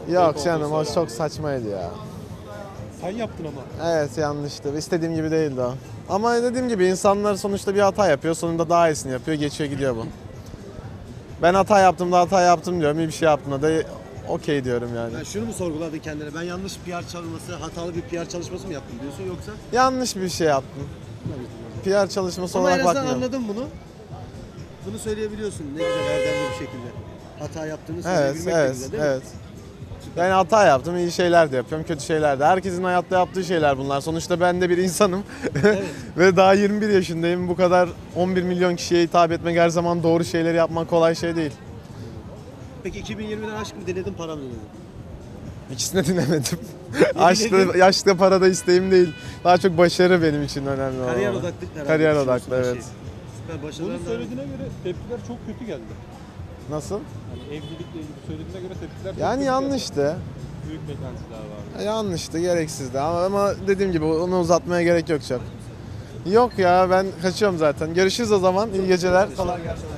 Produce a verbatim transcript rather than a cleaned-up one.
Yok canım o çok saçmaydı ya. Sen yaptın ama. Evet yanlıştı. İstediğim gibi değildi o. Ama dediğim gibi insanlar sonuçta bir hata yapıyor. Sonunda daha iyisini yapıyor. Geçiyor gidiyor bu. Ben hata yaptım da hata yaptım diyorum. İyi bir şey yaptım da okey diyorum yani. Yani şunu mu sorguladın kendine? Ben yanlış P R çalışması, hatalı bir P R çalışması mı yaptım diyorsun yoksa? Yanlış bir şey yaptım. P R çalışması Ama en olarak azından bakmıyorum. anladın bunu. Bunu söyleyebiliyorsun ne güzel erdemli bir şekilde. Hata yaptığını Evet, söyleyebilmek de evet, güzel değil mi? evet. Yani hata yaptım, iyi şeyler de yapıyorum, kötü şeyler de. Herkesin hayatta yaptığı şeyler bunlar. Sonuçta ben de bir insanım. Evet. Ve daha yirmi bir yaşındayım. Bu kadar on bir milyon kişiye hitap etmek, her zaman doğru şeyleri yapmak kolay şey değil. Peki iki bin yirmide aşk mı denedin, para mı denedin? İkisini dinlemedim. Aşkta, yaşta parada isteğim değil. Daha çok başarı benim için önemli olan. Kariyer odaklı herhalde. Kariyer düşünüyorsun odaklı, her evet. şeyi. Süper Bunu başarılar. söylediğine göre tepkiler çok kötü geldi. Nasıl? Yani evlilikle ilgili söylediğine göre tepkiler çok Yani kötü yanlıştı. geldi. Büyük beklentiler vardı. Yanlıştı, gereksizdi. Ama, ama dediğim gibi onu uzatmaya gerek yok çok. Yok ya ben kaçıyorum zaten. Görüşürüz o zaman. İyi geceler. Kolay gelsin.